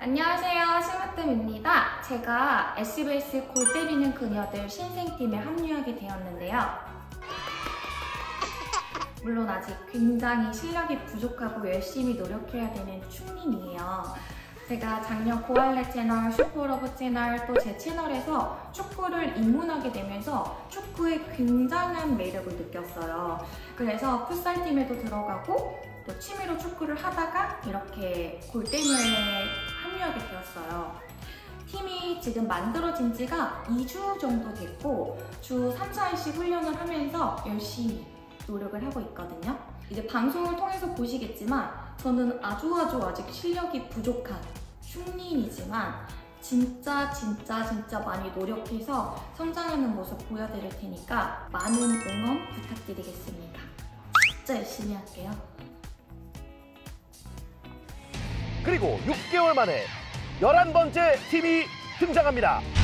안녕하세요, 심으뜸입니다. 제가 SBS 골 때리는 그녀들 신생팀에 합류하게 되었는데요. 물론 아직 굉장히 실력이 부족하고 열심히 노력해야 되는 충린이에요. 제가 작년 고할래 채널, 슈퍼러브 채널, 또 제 채널에서 축구를 입문하게 되면서 축구의 굉장한 매력을 느꼈어요. 그래서 풋살팀에도 들어가고 또 취미로 축구를 하다가 이렇게 골대녀에 합류하게 되었어요. 팀이 지금 만들어진 지가 2주 정도 됐고 주 3, 4일씩 훈련을 하면서 열심히 노력을 하고 있거든요. 이제 방송을 통해서 보시겠지만 저는 아직 실력이 부족한 충린이지만 진짜 많이 노력해서 성장하는 모습 보여드릴 테니까 많은 응원 부탁드리겠습니다. 진짜 열심히 할게요. 그리고 6개월 만에 11번째 팀이 등장합니다.